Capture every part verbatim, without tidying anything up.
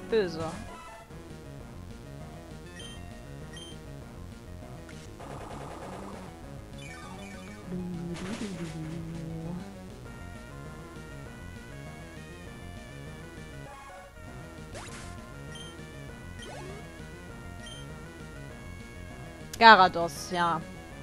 böse. Garados, ja.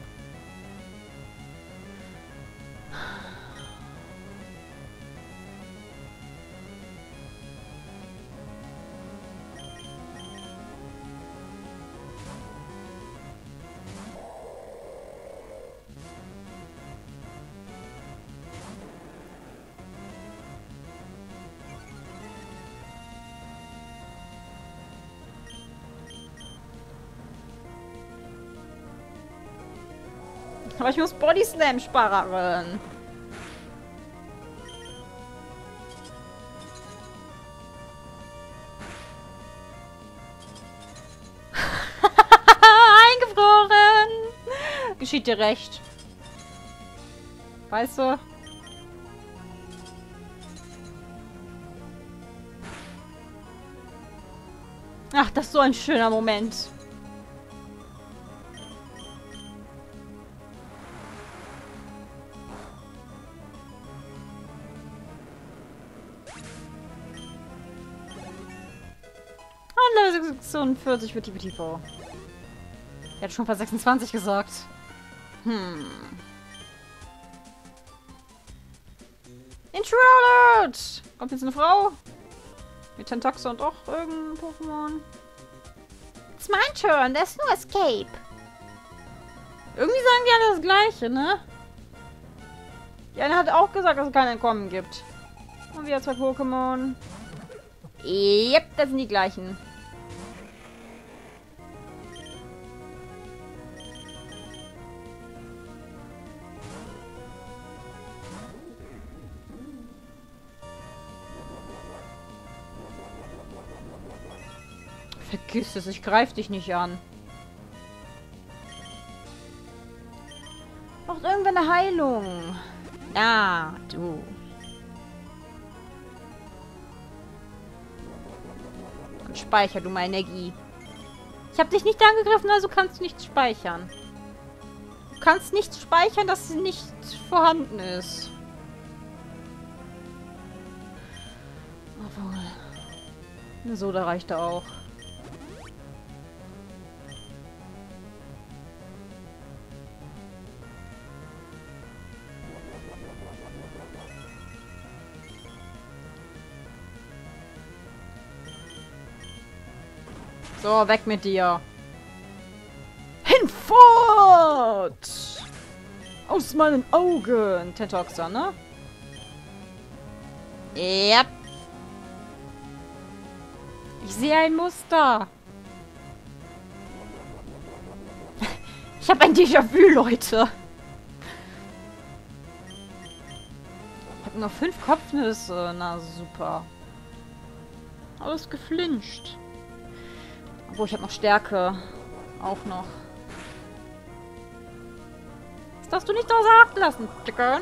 Aber ich muss Body Slam sparen. Eingefroren. Geschieht dir recht. Weißt du? Ach, das ist so ein schöner Moment. sechsundvierzig für T P T V. Er hat schon vor sechsundzwanzig gesagt. Hm. Intrude! Kommt jetzt eine Frau? Mit Tentaxa und auch irgendein Pokémon? It's my turn, there's no escape. Irgendwie sagen die alle das Gleiche, ne? Die eine hat auch gesagt, dass es kein Entkommen gibt. Und wieder zwei Pokémon. Yep, das sind die gleichen. Vergiss es, ich greif dich nicht an. Braucht irgendwann eine Heilung. Na, du. Dann speicher du mal Energie. Ich habe dich nicht angegriffen, also kannst du nichts speichern. Du kannst nichts speichern, das nicht vorhanden ist. Obwohl. Eine Soda reicht da auch. So, weg mit dir. Hinfort! Aus meinen Augen, Tentaxa, ne? Yep. Ich sehe ein Muster. Ich habe ein Déjà-vu, Leute. Ich habe noch fünf Kopfnüsse. Na, super. Alles geflincht. Obwohl, ich habe noch Stärke. Auch noch. Das darfst du nicht außer Acht lassen, Chicken.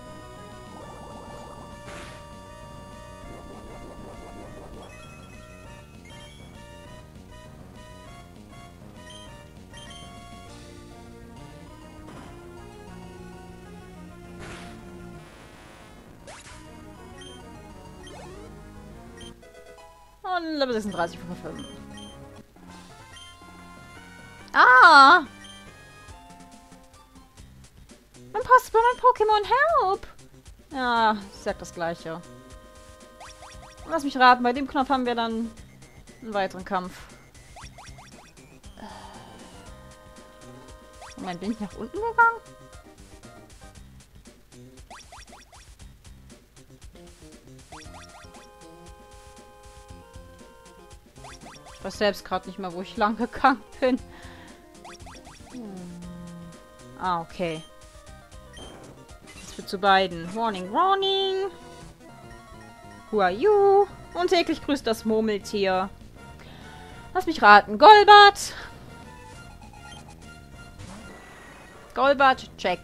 Und Level sechsunddreißig von fünf. Ah! Impossible mein Pokémon, help! Ja, ich sag das Gleiche. Lass mich raten, bei dem Knopf haben wir dann einen weiteren Kampf. Moment, bin ich nach unten gegangen? Ich weiß selbst gerade nicht mehr, wo ich lang gegangen bin. Ah, okay. Das wird zu beiden. Warning, warning. Who are you? Und täglich grüßt das Murmeltier. Lass mich raten. Golbat. Golbat, check.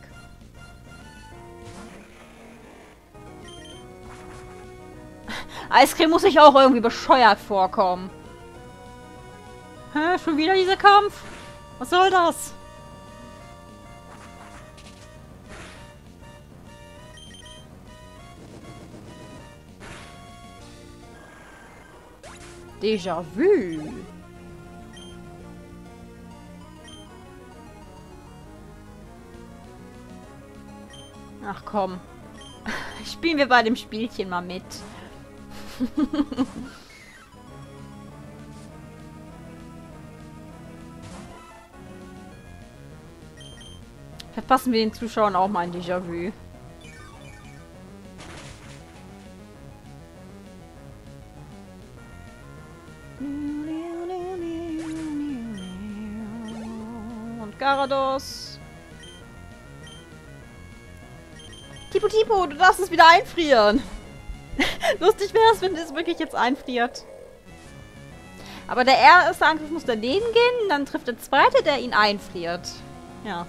Eiscreme muss sich auch irgendwie bescheuert vorkommen. Hä, schon wieder dieser Kampf? Was soll das? Déjà-vu. Ach komm. Spielen wir bei dem Spielchen mal mit. Verpassen wir den Zuschauern auch mal ein Déjà-vu. Und Garados. Tipo Tipo, du darfst es wieder einfrieren. Lustig wäre es, wenn es wirklich jetzt einfriert. Aber der erste Angriff muss daneben gehen, dann trifft der zweite, der ihn einfriert. Ja.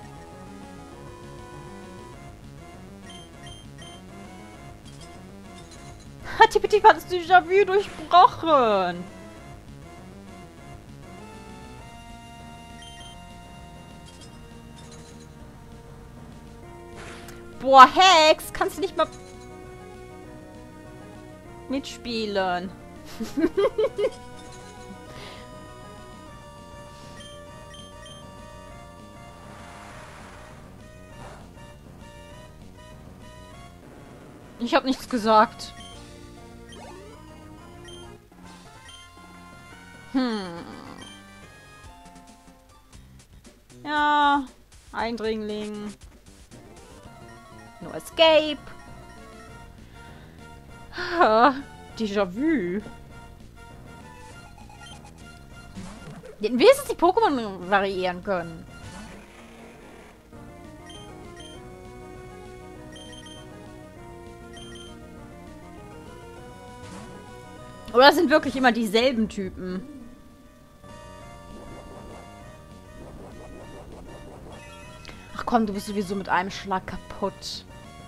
Tipo Tipo hat das Déjà-vu durchbrochen. Boah, Hex, kannst du nicht mal mitspielen? Ich habe nichts gesagt. Hm. Ja, Eindringling. No Escape. Déjà-vu. Den wenigstens die Pokémon variieren können. Oder sind wirklich immer dieselben Typen? Ach komm, du bist sowieso mit einem Schlag kaputt.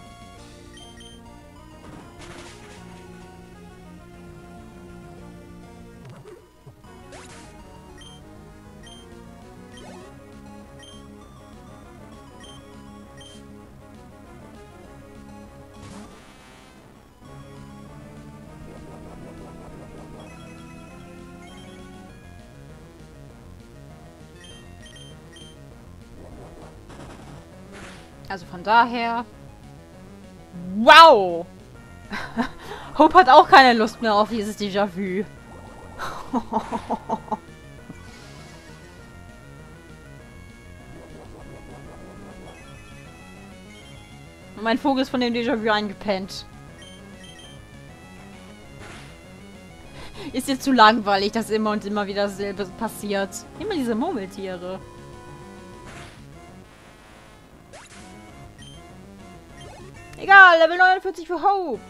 Also von daher... Wow! Hope hat auch keine Lust mehr auf dieses Déjà-vu. Mein Vogel ist von dem Déjà-vu eingepennt. Ist jetzt zu langweilig, dass immer und immer wieder dasselbe passiert. Immer diese Murmeltiere. Egal, Level neunundvierzig für Hope.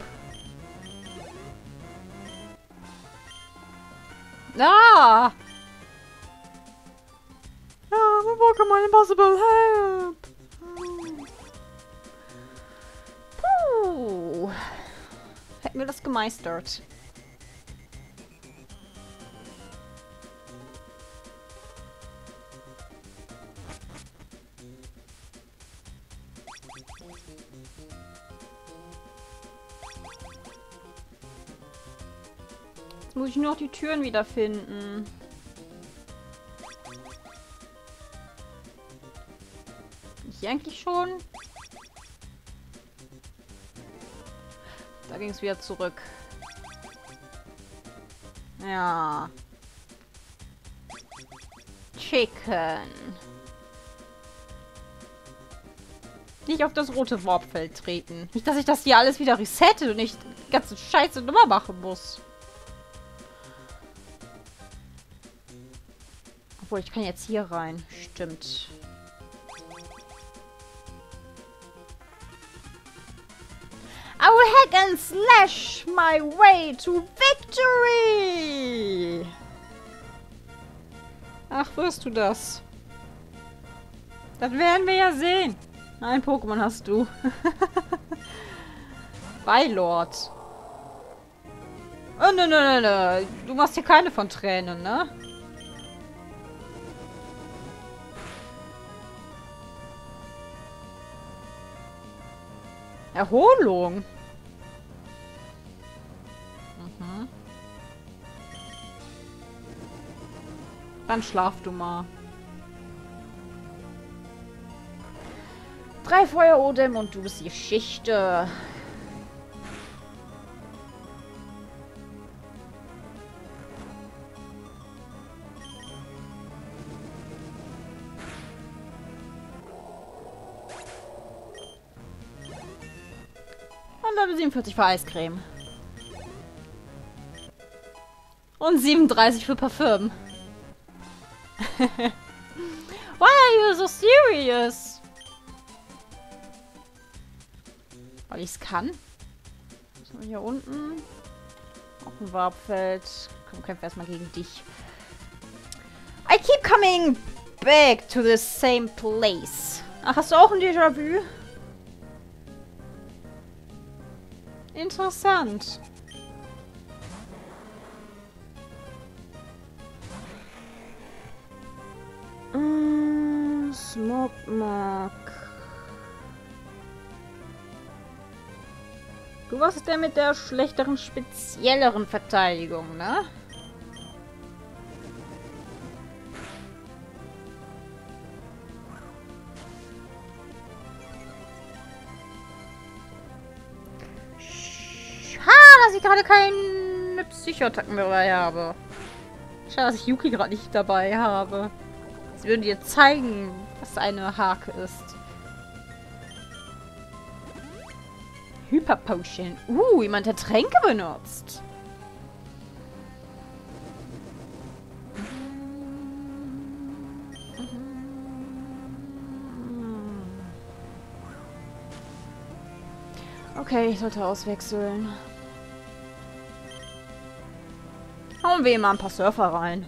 Ah! Ja, mein Pokémon Impossible Help! Puh. Hätten wir das gemeistert. Jetzt muss ich nur noch die Türen wiederfinden. Bin ich eigentlich schon? Da ging es wieder zurück. Ja. Chicken. Nicht auf das rote Warpfeld treten. Nicht, dass ich das hier alles wieder resette und ich die ganze Scheiße Nummer machen muss. Obwohl, ich kann jetzt hier rein. Stimmt. I will hack and slash my way to victory! Ach, wirst du das? Das werden wir ja sehen. Ein Pokémon hast du. Bylord. Oh, nö, nö, nö, nö. Du machst hier keine von Tränen, ne? Erholung. Mhm. Dann schlaf du mal. Drei Feuerodem und du bist die Geschichte. Und Level siebenundvierzig für Eiscreme. Und siebenunddreißig für Parfüm. Why are you so serious? Weil ich es kann. So, hier unten. Auch ein Warpfeld. Komm, kämpfen wir erstmal gegen dich. I keep coming back to the same place. Ach, hast du auch ein Déjà-vu? Interessant. Mm, Smogmark. Du warst der mit der schlechteren, spezielleren Verteidigung, ne? Schade, dass ich gerade keine Psychoattacken mehr dabei habe. Schade, dass ich Yuki gerade nicht dabei habe. Sie würden dir zeigen, was eine Hake ist. Hyper Potion. Uh, jemand hat Tränke benutzt. Okay, ich sollte auswechseln. Hauen wir mal ein paar Surfer rein.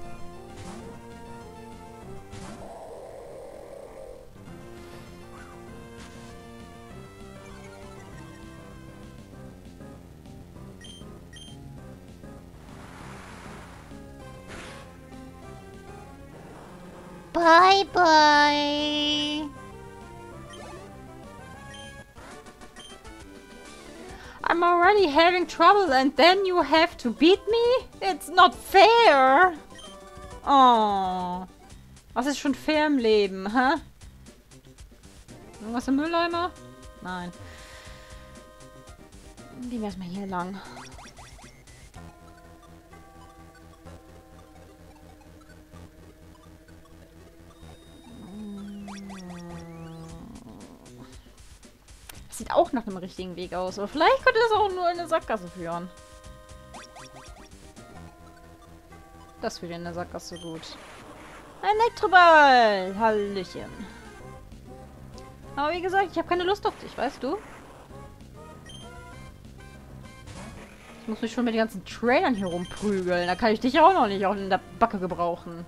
Bye bye. I'm already having trouble and then you have to beat me? It's not fair. Oh. Was ist schon fair im Leben, hä? Irgendwas im Mülleimer? Nein. Gehen wir erstmal hier lang. Sieht auch nach einem richtigen Weg aus. Aber vielleicht könnte das auch nur in eine Sackgasse führen. Das führt in der Sackgasse gut. Ein Elektroball! Hallöchen. Aber wie gesagt, ich habe keine Lust auf dich, weißt du? Ich muss mich schon mit den ganzen Trailern hier rumprügeln. Da kann ich dich auch noch nicht auch in der Backe gebrauchen.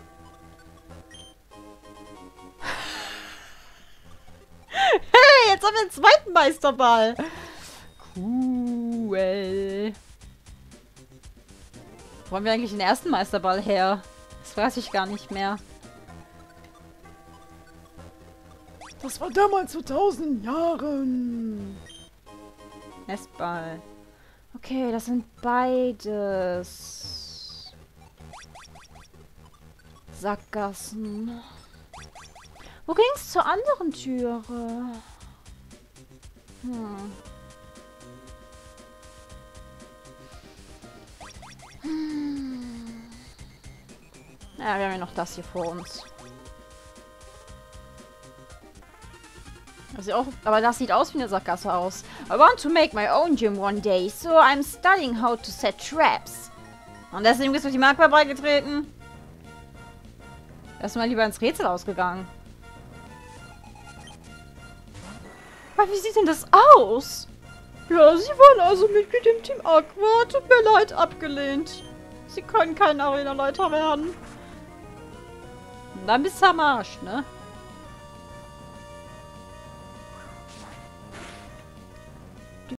Jetzt haben wir den zweiten Meisterball. Cool. Wo haben wir eigentlich den ersten Meisterball her? Das weiß ich gar nicht mehr. Das war damals vor tausend Jahren. Nestball. Okay, das sind beides. Sackgassen. Wo ging's zur anderen Türe? Hm. Hm. Ja, wir haben ja noch das hier vor uns. Das sieht auch, aber das sieht aus wie eine Sackgasse aus. I want to make my own gym one day, so I'm studying how to set traps. Und deswegen bist du die Marktbar beigetreten. Erstmal lieber ins Rätsel ausgegangen. Aber wie sieht denn das aus? Ja, sie waren also Mitglied im Team Aqua. Tut mir leid, abgelehnt. Sie können kein Arenaleiter werden. Und dann bist du am Arsch, ne?